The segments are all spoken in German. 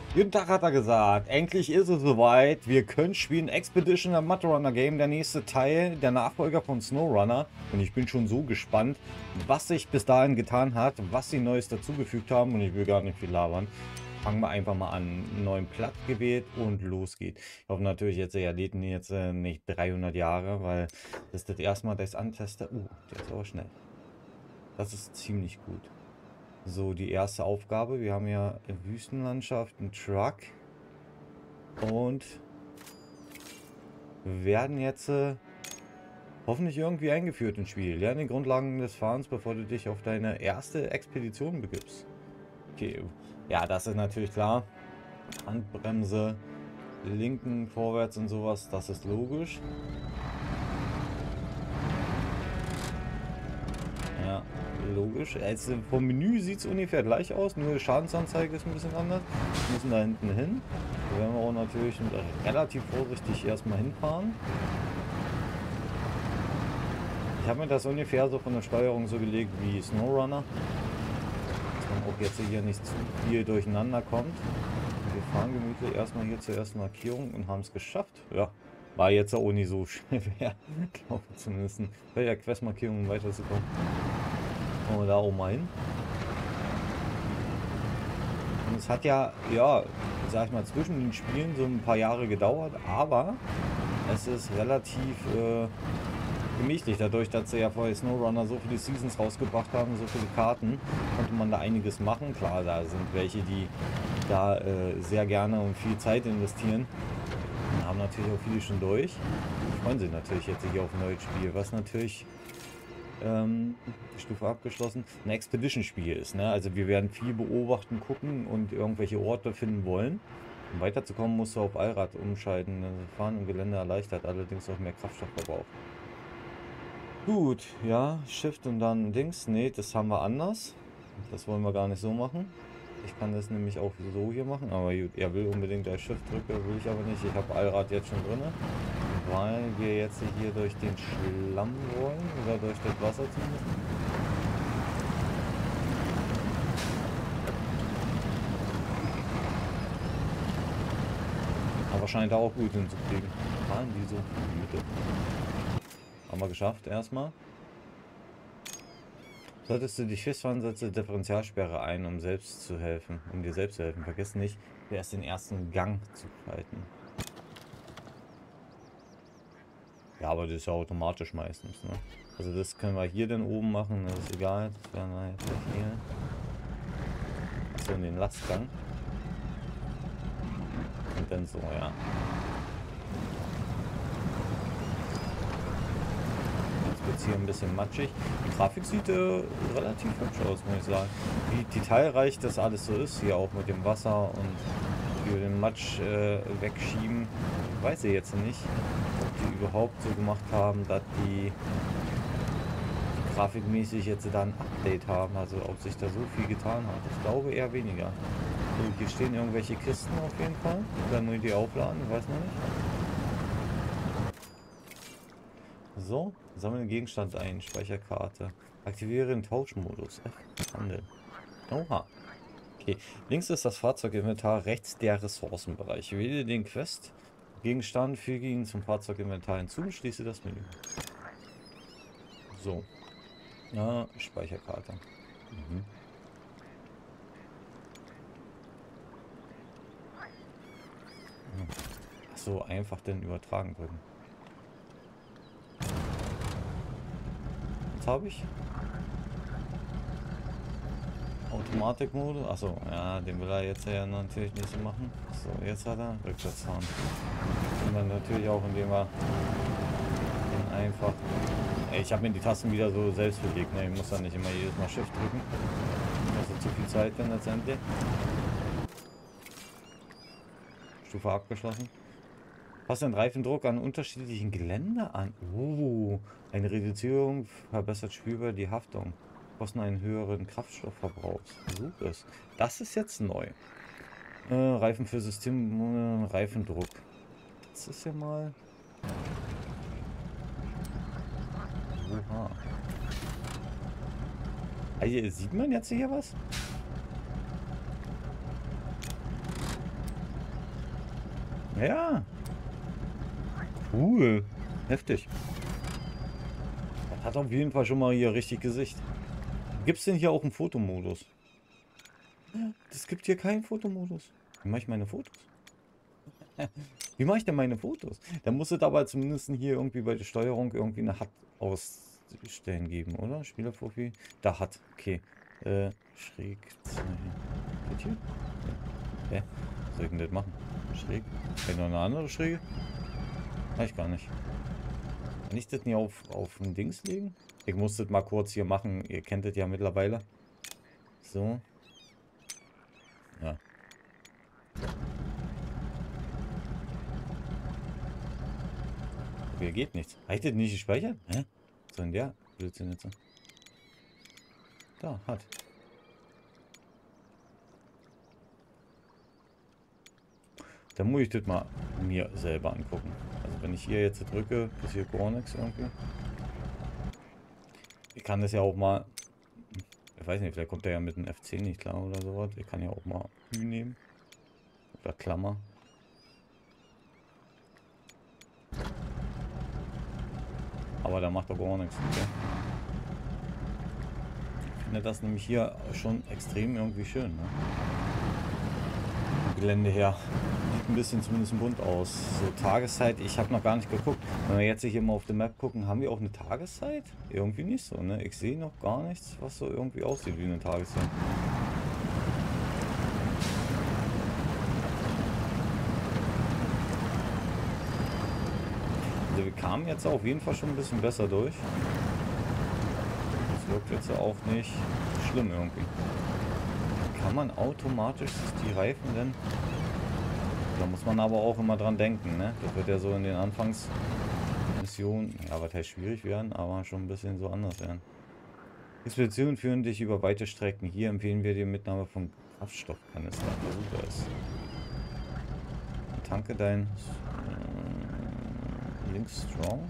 Guten Tag, hat er gesagt. Endlich ist es soweit. Wir können spielen Expedition am Mud Runner Game, der nächste Teil, der Nachfolger von SnowRunner. Und ich bin schon so gespannt, was sich bis dahin getan hat, was sie Neues dazugefügt haben. Und ich will gar nicht viel labern. Fangen wir einfach mal an. Einen neuen Platz gewählt und los geht. Ich hoffe natürlich jetzt, er lädt ihn jetzt nicht 300 Jahre, weil das ist das erste Mal, dass ich es anteste. Der ist aber schnell. Das ist ziemlich gut. So, die erste Aufgabe. Wir haben ja Wüstenlandschaft, einen Truck. Und wir werden jetzt hoffentlich irgendwie eingeführt ins Spiel. Lerne die Grundlagen des Fahrens, bevor du dich auf deine erste Expedition begibst. Okay, ja, das ist natürlich klar. Handbremse, linken, vorwärts und sowas, das ist logisch. Ja, logisch. Also vom Menü sieht es ungefähr gleich aus, nur die Schadensanzeige ist ein bisschen anders. Wir müssen da hinten hin. Da werden wir auch natürlich relativ vorsichtig erstmal hinfahren. Ich habe mir das ungefähr so von der Steuerung so gelegt wie SnowRunner. Dass man auch jetzt hier nicht zu viel durcheinander kommt. Wir fahren gemütlich erstmal hier zur ersten Markierung und haben es geschafft. Ja, war jetzt auch nicht so schwer. Ich glaube zumindest bei der Questmarkierung, um weiterzukommen. Kommen wir da auch mal hin. Und es hat ja, sag ich mal, zwischen den Spielen so ein paar Jahre gedauert, aber es ist relativ gemächlich. Dadurch, dass sie ja vorher SnowRunner so viele Seasons rausgebracht haben, so viele Karten, konnte man da einiges machen. Klar, da sind welche, die da sehr gerne und viel Zeit investieren. Und haben natürlich auch viele schon durch. Freuen sich natürlich jetzt hier auf ein neues Spiel, was natürlich die Stufe abgeschlossen, ein Expedition-Spiel ist. Ne? Also wir werden viel beobachten, gucken und irgendwelche Orte finden wollen. Um weiterzukommen, musst du auf Allrad umschalten. Also Fahren im Gelände erleichtert, allerdings auch mehr Kraftstoffverbrauch. Gut, ja, Shift und dann Dings. Nee, das haben wir anders. Das wollen wir gar nicht so machen. Ich kann das nämlich auch so hier machen, aber er will unbedingt der Shift drücke, will ich aber nicht. Ich habe Allrad jetzt schon drin, weil wir jetzt hier durch den Schlamm wollen oder durch das Wasser zumindest. Aber scheint auch gut hinzukriegen. Fahren die so Güte. Haben wir geschafft erstmal. Solltest du dich festfahren, setze Differentialsperre ein, um selbst zu helfen, um dir selbst zu helfen. Vergiss nicht, erst den ersten Gang zu schalten. Ja, aber das ist ja automatisch meistens, ne? Also das können wir hier dann oben machen, das ist egal. Das werden wir jetzt hier. Achso, in den Lastgang. Und dann so, ja. Jetzt hier ein bisschen matschig. Die Grafik sieht relativ hübsch aus, muss ich sagen. Wie detailreich das alles so ist, hier auch mit dem Wasser und wie wir den Matsch wegschieben, weiß ich jetzt nicht, ob die überhaupt so gemacht haben, dass die grafikmäßig jetzt da ein Update haben, also ob sich da so viel getan hat. Ich glaube eher weniger. So, hier stehen irgendwelche Kisten auf jeden Fall. Dann muss ich die aufladen, weiß man nicht. So, sammle den Gegenstand ein, Speicherkarte. Aktiviere den Tauschmodus. Handeln. Oha. Okay, links ist das Fahrzeuginventar, rechts der Ressourcenbereich. Wähle den Quest. Gegenstand, füge ihn zum Fahrzeuginventar hinzu und schließe das Menü. So. Ja, Speicherkarte. Mhm. Achso, einfach den Übertragen drücken. Was habe ich? Automatikmodus. Achso, ja, den will er jetzt ja natürlich nicht so machen. So, jetzt hat er rückwärts fahren. Und dann natürlich auch, indem wir den einfach. Ey, ich habe mir die Tasten wieder so selbst belegt. Ne? Ich muss dann nicht immer jedes Mal Shift drücken. Das ist zu viel Zeit dann letztendlich. Stufe abgeschlossen. Passt den Reifendruck an unterschiedlichen Gelände an. Eine Reduzierung verbessert spürbar die Haftung. Kosten einen höheren Kraftstoffverbrauch. So ist. Das ist jetzt neu. Reifen für System, Reifendruck. Das ist ja mal. Oha. Also, sieht man jetzt hier was? Ja. Cool. Heftig. Das hat auf jeden Fall schon mal hier richtig Gesicht. Gibt es denn hier auch einen Fotomodus? Es gibt hier keinen Fotomodus. Wie mache ich meine Fotos? Wie mache ich denn meine Fotos? Da muss es aber zumindest hier irgendwie bei der Steuerung irgendwie eine HUD ausstellen geben, oder? Spielerprofil. Da HUD. Okay. Schräg. Geht hier? Hä? Was soll ich denn das machen? Schräg? Kann ich noch eine andere Schräge? Weiß ich gar nicht. Kann ich das nicht auf ein Dings legen? Ich muss das mal kurz hier machen. Ihr kennt das ja mittlerweile. So. Ja. Hier geht nichts. Habe ich das nicht gespeichert? Hä? So in der Blödsinn jetzt. Da, hat. Dann muss ich das mal mir selber angucken. Also wenn ich hier jetzt drücke, passiert gar nichts irgendwie. Ich kann das ja auch mal... Ich weiß nicht, vielleicht kommt der ja mit dem F10 nicht klar oder sowas. Ich kann ja auch mal Ü nehmen. Oder Klammer. Aber da macht er gar nichts. Okay. Ich finde das nämlich hier schon extrem irgendwie schön. Ne? Vom Gelände her. Sieht ein bisschen zumindest bunt aus. So Tageszeit, ich habe noch gar nicht geguckt. Wenn wir jetzt hier mal auf der Map gucken, haben wir auch eine Tageszeit? Irgendwie nicht so, ne? Ich sehe noch gar nichts, was so irgendwie aussieht wie eine Tageszeit. Also wir kamen jetzt auf jeden Fall schon ein bisschen besser durch. Das wirkt jetzt auch nicht schlimm irgendwie. Kann man automatisch die Reifen denn... Da muss man aber auch immer dran denken, ne? Das wird ja so in den Anfangsmissionen, ja, was heißt schwierig werden, aber schon ein bisschen so anders werden. Expeditionen führen dich über weite Strecken. Hier empfehlen wir die Mitnahme von Kraftstoffkanister. Super ist. Tanke dein links strong.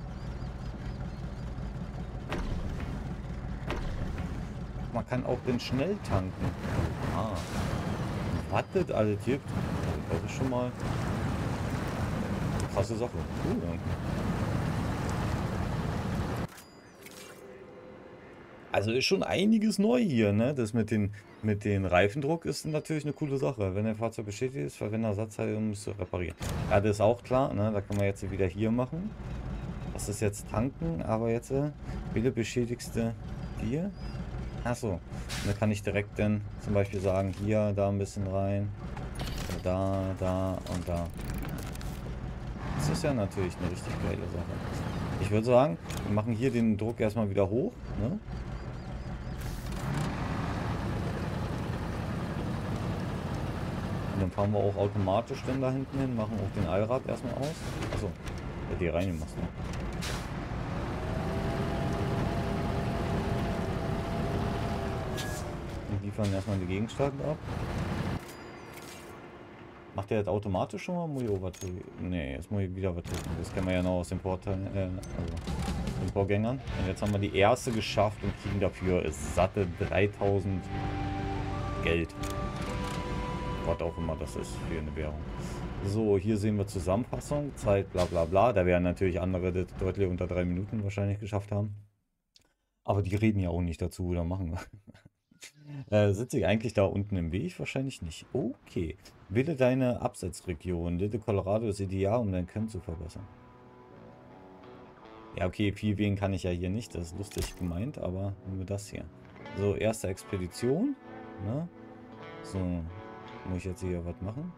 Man kann auch den schnell tanken. Ah. Was das alles gibt, das ist schon mal eine krasse Sache. Cool. Also ist schon einiges neu hier, ne? Das mit den Reifendruck ist natürlich eine coole Sache. Wenn der Fahrzeug beschädigt ist, verwende Ersatzteile, um es zu reparieren. Ja, das ist auch klar, ne? Da können wir jetzt wieder hier machen. Das ist jetzt tanken, aber jetzt wähle beschädigste hier. Achso, da kann ich direkt dann zum Beispiel sagen, hier, da ein bisschen rein, da und da. Das ist ja natürlich eine richtig geile Sache. Ich würde sagen, wir machen hier den Druck erstmal wieder hoch, ne? Und dann fahren wir auch automatisch dann da hinten hin, machen auch den Allrad erstmal aus. Achso, die reingemacht, ne? Liefern erstmal die Gegenstände ab. Macht der jetzt automatisch schon mal? Muss ich überdrücken? Ne, jetzt muss ich wieder überdrücken. Das kennen wir ja noch aus den den Vorgängern. Und jetzt haben wir die erste geschafft und kriegen dafür satte 3000 Geld. Was auch immer das ist für eine Währung. So, hier sehen wir Zusammenfassung, Zeit, bla bla bla. Da werden natürlich andere das deutlich unter 3 Minuten wahrscheinlich geschafft haben. Aber die reden ja auch nicht dazu oder machen. Sitze ich eigentlich da unten im Weg? Wahrscheinlich nicht. Okay. Wähle deine Absatzregion. Little Colorado ist ideal, um dein Camp zu verbessern. Ja, okay, viel wählen kann ich ja hier nicht. Das ist lustig gemeint, aber nur das hier. So, erste Expedition. Ne? So, muss ich jetzt hier was machen?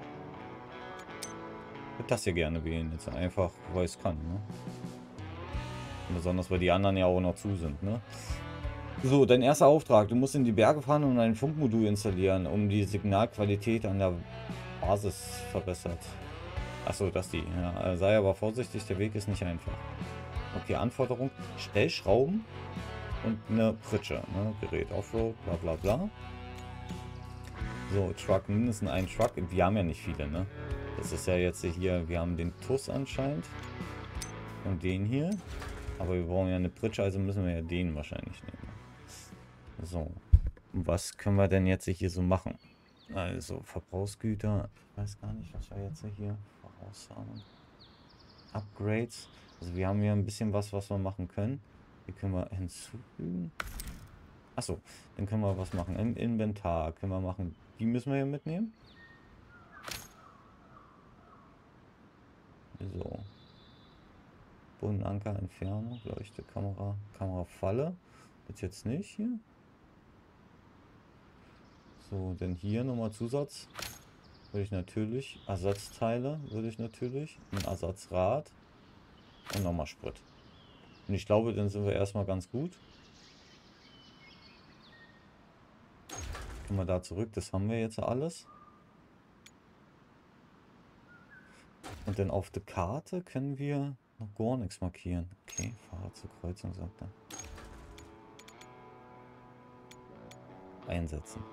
Ich würde das hier gerne wählen. Jetzt einfach, weil ich es kann. Ne? Besonders, weil die anderen ja auch noch zu sind. Ne? So, dein erster Auftrag. Du musst in die Berge fahren und ein Funkmodul installieren, um die Signalqualität an der Basis verbessert. Achso, das die. Ja, sei aber vorsichtig, der Weg ist nicht einfach. Okay, Anforderung. Stellschrauben und eine Pritsche. Ne? Gerät, Offroad, bla bla bla. So, Truck, mindestens ein Truck. Wir haben ja nicht viele, ne? Das ist ja jetzt hier, wir haben den TUS anscheinend. Und den hier. Aber wir brauchen ja eine Pritsche, also müssen wir ja den wahrscheinlich nehmen. So, was können wir denn jetzt hier so machen? Also Verbrauchsgüter, ich weiß gar nicht, was wir jetzt hier voraus haben. Upgrades, also wir haben hier ein bisschen was wir machen können. Hier können wir hinzufügen. Achso, dann können wir was machen. Im Inventar können wir machen. Die müssen wir hier mitnehmen. So. Bodenanker, Entfernung, Leuchte, Kamera, Kamerafalle. Das jetzt nicht hier. So, denn hier nochmal Zusatz. Würde ich natürlich. Ersatzteile würde ich natürlich. Ein Ersatzrad. Und nochmal Sprit. Und ich glaube, dann sind wir erstmal ganz gut. Können wir da zurück. Das haben wir jetzt alles. Und dann auf der Karte können wir noch gar nichts markieren. Okay, Fahrer zur Kreuzung, sagt er. Einsetzen.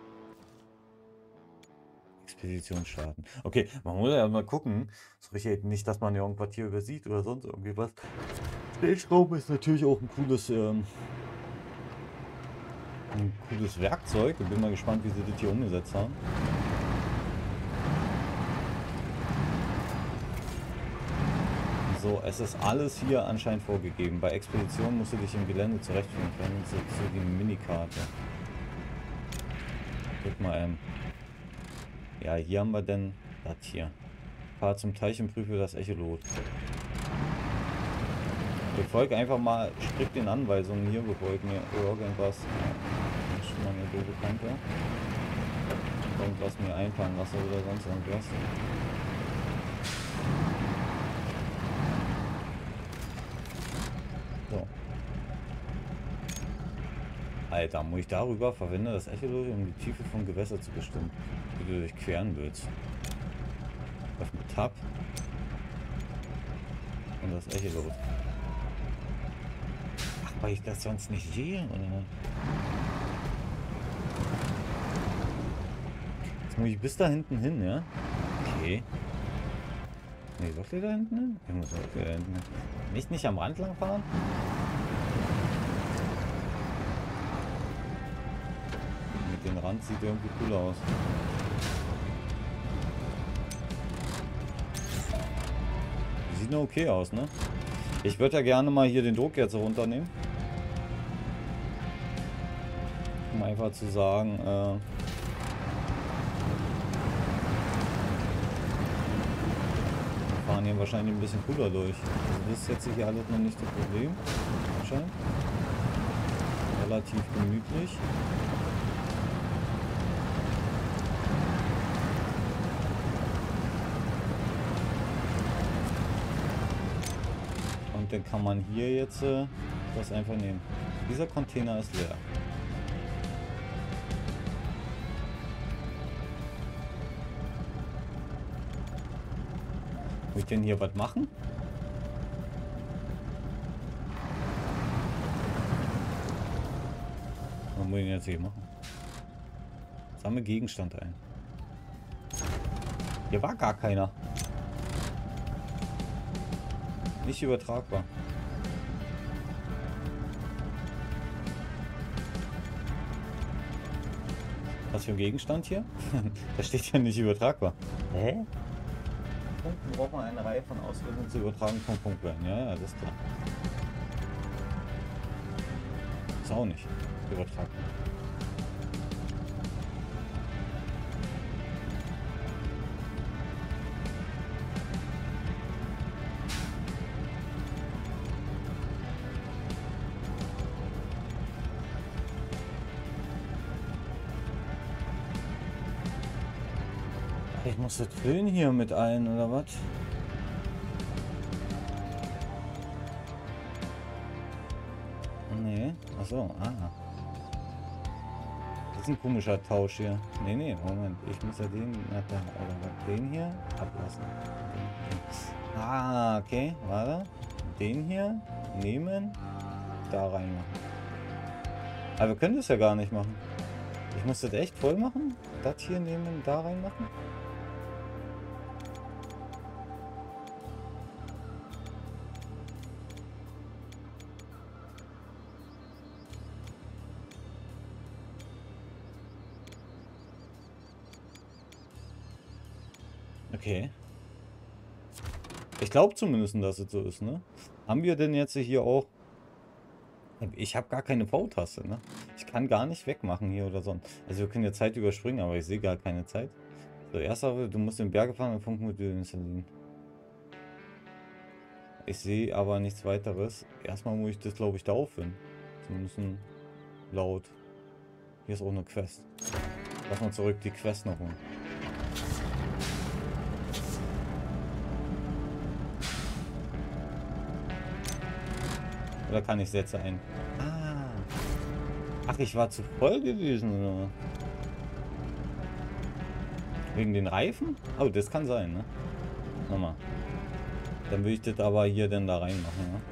Expedition starten. Okay, man muss ja mal gucken. So richtig nicht, dass man irgendwas hier übersieht oder sonst irgendwie was. Stellschraube ist natürlich auch ein cooles Werkzeug. Ich bin mal gespannt, wie sie das hier umgesetzt haben. So, es ist alles hier anscheinend vorgegeben. Bei Expedition musst du dich im Gelände zurechtfinden können. So die Minikarte. Guck mal, ja, hier haben wir denn das hier. Fahr zum Teich und prüfe das Echolot. Befolge einfach mal strikt den Anweisungen hier, bevor ich mir irgendwas. Das ist schon mal eine doofe Kante. Irgendwas mir einfallen lasse oder sonst irgendwas. So. Alter, muss ich darüber verwende das Echolot, um die Tiefe von Gewässer zu bestimmen, wie du durchqueren willst. Öffne Tab. Und das Echolot. Ach, weil ich das sonst nicht sehe, oder? Jetzt muss ich bis da hinten hin, ja? Okay. Nee, doch hier da hinten hin? Ich muss auch hier da hinten hin. Nicht am Rand lang fahren? Mit dem Rand sieht irgendwie cool aus. Sieht nur okay aus, ne? Ich würde ja gerne mal hier den Druck jetzt runternehmen. Um einfach zu sagen, wir fahren hier wahrscheinlich ein bisschen cooler durch. Also das ist jetzt hier alles noch nicht das Problem. Anscheinend. Relativ gemütlich. Und dann kann man hier jetzt das einfach nehmen. Dieser Container ist leer. Will ich denn hier was machen? Was muss ich denn jetzt hier machen? Sammle Gegenstand ein. Hier war gar keiner. Nicht übertragbar. Was für ein Gegenstand hier? Da steht ja nicht übertragbar. Hä? Punkten braucht man eine Reihe von Auswirkungen zu übertragen von Punktwellen. Ja, das ist klar. Ist auch nicht übertragbar. Ich muss das füllen hier mit allen, oder was? Nee, achso, das ist ein komischer Tausch hier. Nee, Moment. Ich muss ja den, den hier ablassen. Okay, warte. Den hier nehmen, da reinmachen. Aber wir können das ja gar nicht machen. Ich muss das echt voll machen? Das hier nehmen, da reinmachen? Okay. Ich glaube zumindest, dass es so ist, ne? Haben wir denn jetzt hier auch... Ich habe gar keine V-Taste, ne? Ich kann gar nicht wegmachen hier oder so. Also wir können ja Zeit überspringen, aber ich sehe gar keine Zeit. So, erst aber, du musst in Berge fahren und Funkmodul installieren. Ich sehe aber nichts weiteres. Erstmal muss ich das, glaube ich, da auffinden. Zumindest laut. Hier ist auch eine Quest. Lass mal zurück die Quest noch holen. Oder kann ich Sätze ein? Ah. Ach, ich war zu voll gewesen, oder? Wegen den Reifen? Oh, das kann sein, ne? Nochmal. Dann will ich das aber hier dann da reinmachen, ne?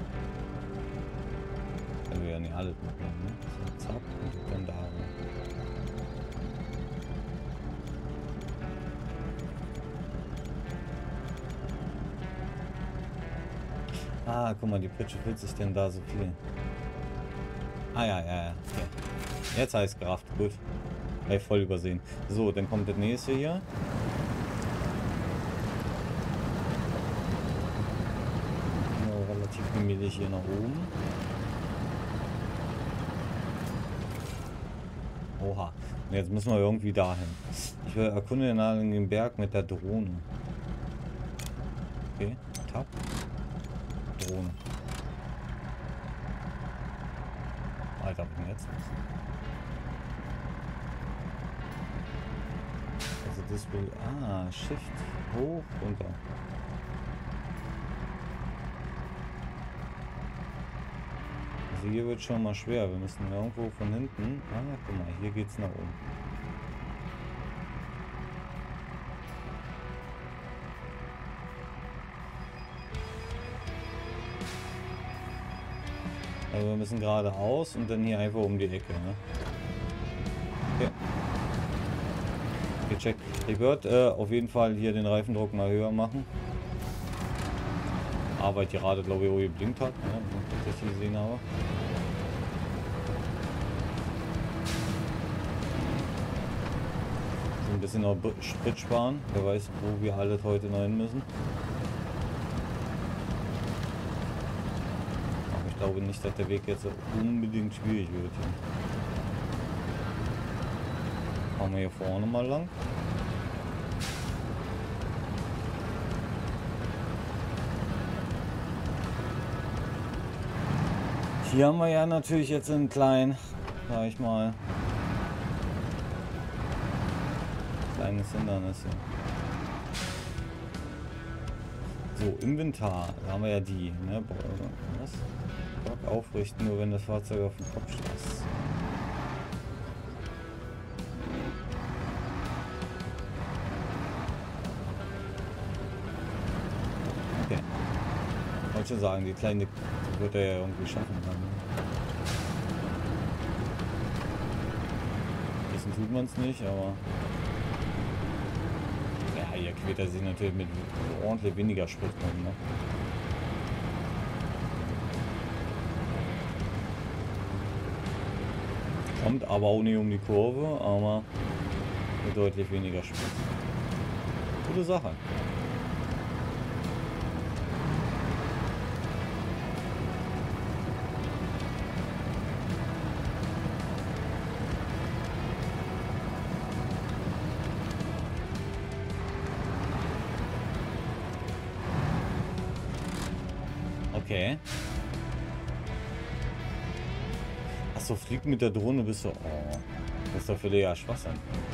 Können wir ja nicht alles mitnehmen, ne? So, zack, und dann da rein. Ah, guck mal, die Pritsche fühlt sich denn da so viel. Ah, ja, ja, ja. Okay. Jetzt heißt Kraft. Gut. Habe ich voll übersehen. So, dann kommt das nächste hier. Ja, relativ gemütlich hier nach oben. Oha. Und jetzt müssen wir irgendwie dahin. Ich will erkunde den Berg mit der Drohne. Okay, Tab. Drohne. Alter, was jetzt? Also das will... Ah, Shift. Hoch, runter. Also hier wird schon mal schwer. Wir müssen irgendwo von hinten... Ah, guck mal, hier geht's nach oben. Also wir müssen geradeaus und dann hier einfach um die Ecke, ne? Okay. Gecheckt. Ich würde auf jeden Fall hier den Reifendruck mal höher machen. Aber die gerade, glaube ich, auch geblinkt hat, ne? Wenn ich das gesehen habe. So ein bisschen noch Sprit sparen. Wer weiß, wo wir alle heute noch hin müssen. Ich glaube nicht, dass der Weg jetzt unbedingt schwierig wird. Fahren wir hier vorne mal lang. Hier haben wir ja natürlich jetzt einen kleinen, sag ich mal, kleines Hindernis hier. So, Inventar, da haben wir ja die, ne? Was? Block aufrichten, nur wenn das Fahrzeug auf dem Kopf stößt. Okay. Ich wollte schon sagen, die kleine wird er ja irgendwie schaffen dann. Wissen tut man es nicht, aber... Ja, hier quält er sich natürlich mit ordentlich weniger Sprit rum, ne? Kommt aber auch nicht um die Kurve, aber mit deutlich weniger Sprit. Gute Sache. Okay. Achso, fliegt mit der Drohne bis so. Oh, das ist doch für dich ja Schwachsinn.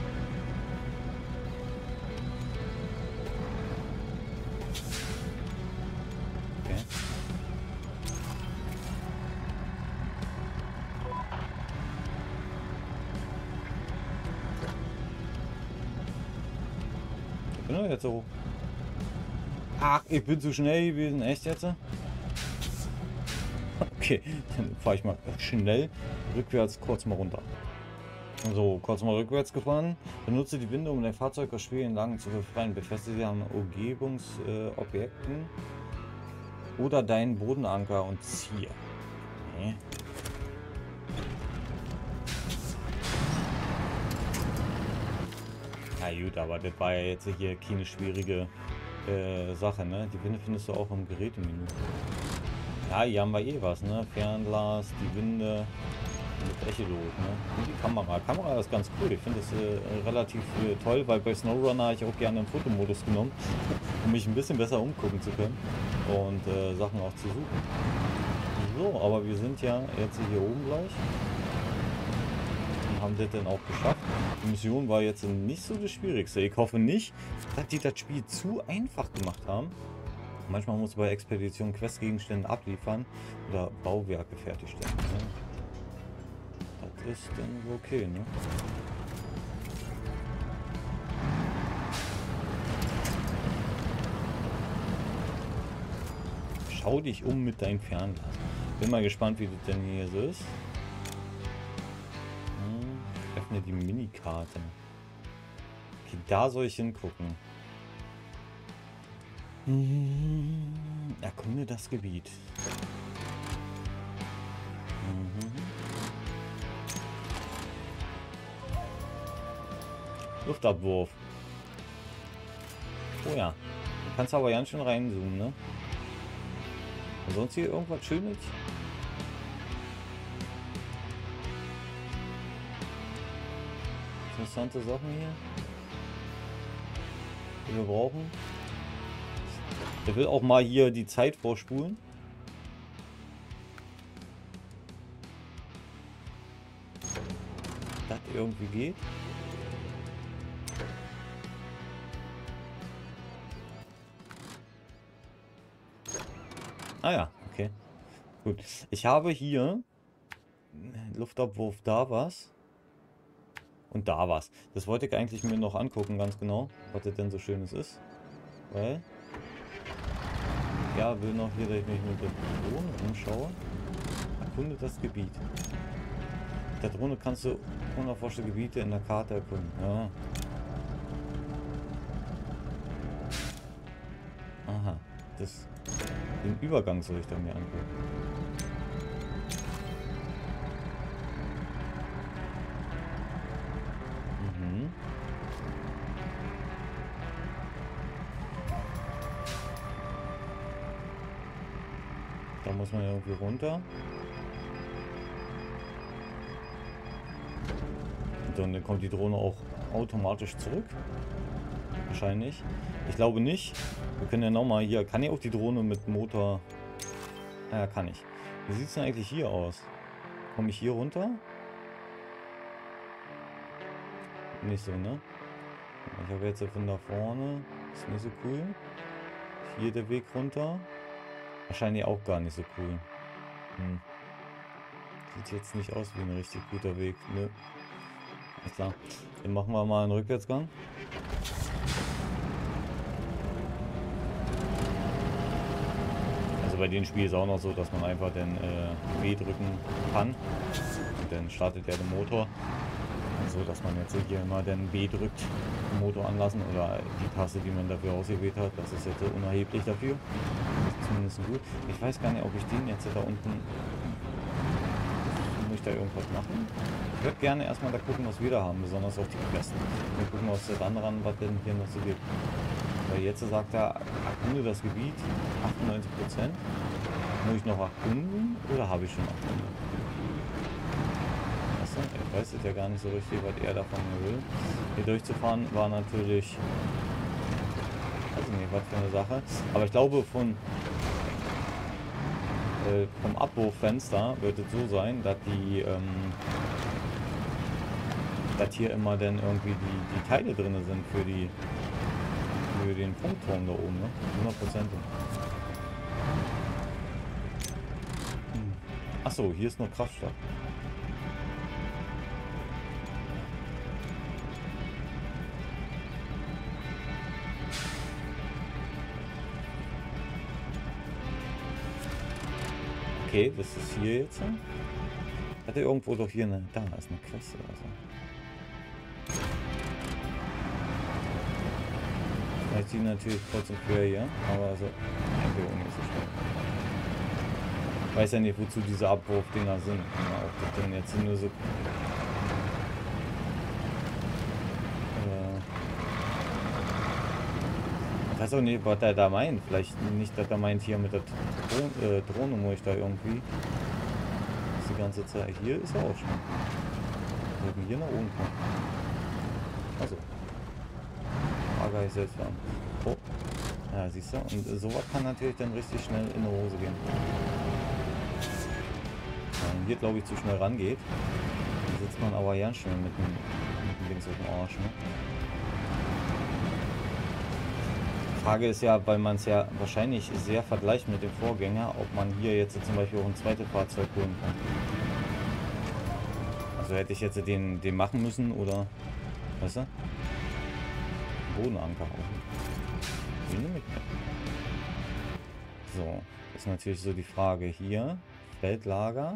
Okay. Ich bin doch jetzt so. Ach, ich bin zu schnell gewesen. Echt jetzt? Okay, dann fahre ich mal schnell rückwärts kurz mal runter. So, kurz mal rückwärts gefahren. Benutze die Winde, um dein Fahrzeug aus schwierigen Lagen zu befreien. Befestige sie an Umgebungsobjekten oder deinen Bodenanker und ziehe. Okay. Ja, Ja gut, aber das war ja jetzt hier keine schwierige Sache, ne? Die Winde findest du auch im Gerätemenü. Ja, hier haben wir eh was, ne? Fernglas, die Winde, mit Echolot, ne? Und die Kamera. Kamera ist ganz cool. Ich finde das relativ toll, weil bei SnowRunner habe ich auch gerne den Fotomodus genommen, um mich ein bisschen besser umgucken zu können und Sachen auch zu suchen. So, aber wir sind ja jetzt hier oben gleich. Haben das denn auch geschafft. Die Mission war jetzt nicht so das Schwierigste. Ich hoffe nicht, dass die das Spiel zu einfach gemacht haben. Manchmal muss man bei Expeditionen Questgegenstände abliefern oder Bauwerke fertigstellen. Ne? Das ist dann okay, ne? Schau dich um mit deinem Fernglas. Bin mal gespannt, wie das denn hier so ist. Öffne die Minikarte. Okay, da soll ich hingucken. Erkunde das Gebiet. Luftabwurf. Oh ja. Du kannst aber ganz schön reinzoomen, ne? Und sonst hier irgendwas Schönes? Interessante Sachen hier, die wir brauchen. Der will auch mal hier die Zeit vorspulen. Das irgendwie geht. Ah ja, okay. Gut. Ich habe hier Luftabwurf, da was. Und da was. Das wollte ich eigentlich mir noch angucken, ganz genau, was das denn so Schönes ist. Weil, ja, will noch hier, dass ich mich mit der Drohne umschaue. Erkunde das Gebiet. Mit der Drohne kannst du unerforschte Gebiete in der Karte erkunden. Ja. Aha, den Übergang soll ich dann mir angucken. Da muss man ja irgendwie runter. Und dann kommt die Drohne auch automatisch zurück. Wahrscheinlich. Ich glaube nicht. Wir können ja nochmal hier. Kann ich auch die Drohne mit Motor... Ja, kann ich. Wie sieht es denn eigentlich hier aus? Komme ich hier runter? Nicht so, ne? Ich habe jetzt von da vorne. Ist nicht so cool. Hier der Weg runter. Wahrscheinlich auch gar nicht so cool. Sieht jetzt nicht aus wie ein richtig guter Weg. Nö. Ist klar. Dann machen wir mal einen Rückwärtsgang. Also bei dem Spiel ist auch noch so, dass man einfach den B drücken kann. Und dann startet ja der Motor. So dass man jetzt hier immer den B drückt, den Motor anlassen oder die Taste, die man dafür ausgewählt hat. Das ist jetzt unerheblich dafür. Das ist zumindest gut. Ich weiß gar nicht, ob ich den jetzt da unten... Muss ich da irgendwas machen? Ich würde gerne erstmal da gucken, was wir da haben, besonders auf die Questen. Wir gucken aus der anderen, was denn hier noch so gibt. Weil jetzt sagt er, erkunde das Gebiet, 98%. Muss ich noch erkunden oder habe ich schon erkundet? Ich weiß es ja gar nicht so richtig, was er davon will. Hier durchzufahren war natürlich, weiß ich nicht, was für eine Sache. Aber ich glaube, vom Abwurffenster wird es so sein, dass die, dass hier immer dann irgendwie die Teile drin sind für den Funkturm da oben, ne? 100%. Achso, hier ist noch Kraftstoff. Okay, das ist hier jetzt. Hat er irgendwo doch hier eine... Da ist eine Quest oder so. Vielleicht sieht natürlich trotzdem quer hier, aber so... Okay, nicht so schnell. Ich weiß ja nicht, wozu diese Abwurfdinger sind. Ja, ob das denn jetzt nur so... weiß auch nicht, was der da meint. Vielleicht nicht, dass er meint hier mit der Drohne muss ich da irgendwie. Das ist die ganze Zeit. Hier ist er auch schon. Wir hätten hier nach oben kommen. Also. Frage ist jetzt dann. Oh. Ja, siehst du? Und sowas kann natürlich dann richtig schnell in die Hose gehen. Wenn hier, glaube ich, zu schnell rangeht, dann sitzt man aber ganz schnell mit dem Dings auf dem Arsch. Ne? Die Frage ist ja, weil man es ja wahrscheinlich sehr vergleicht mit dem Vorgänger, ob man hier jetzt zum Beispiel auch ein zweites Fahrzeug holen kann. Also hätte ich jetzt den machen müssen oder, weißt du? Bodenanker auch. Den nehme ich mit. So, ist natürlich so die Frage hier. Feldlager.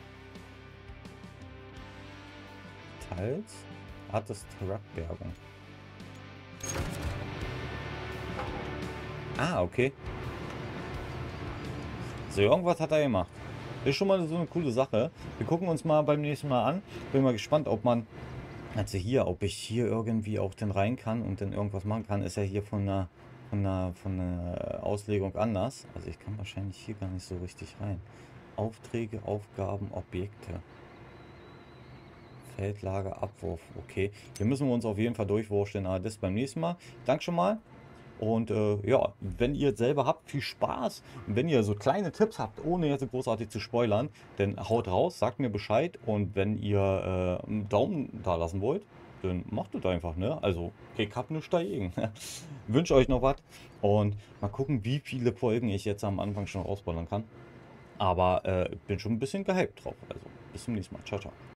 Teils. Art des Truckbergung. Ah, okay. So, irgendwas hat er gemacht. Ist schon mal so eine coole Sache. Wir gucken uns mal beim nächsten Mal an. Bin mal gespannt, ob man, also hier, ob ich hier irgendwie auch dann rein kann und dann irgendwas machen kann. Ist ja hier von der Auslegung anders. Also ich kann wahrscheinlich hier gar nicht so richtig rein. Aufträge, Aufgaben, Objekte. Feldlager, Abwurf. Okay. Hier müssen wir uns auf jeden Fall durchwurschteln. Aber das beim nächsten Mal. Danke schon mal. Und ja, wenn ihr selber habt, viel Spaß. Und wenn ihr so kleine Tipps habt, ohne jetzt großartig zu spoilern, dann haut raus, sagt mir Bescheid. Und wenn ihr einen Daumen da lassen wollt, dann macht es einfach, ne? Also, ich hab nichts dagegen. Wünsche euch noch was. Und mal gucken, wie viele Folgen ich jetzt am Anfang schon rausballern kann. Aber ich bin schon ein bisschen gehypt drauf. Also, bis zum nächsten Mal. Ciao, ciao.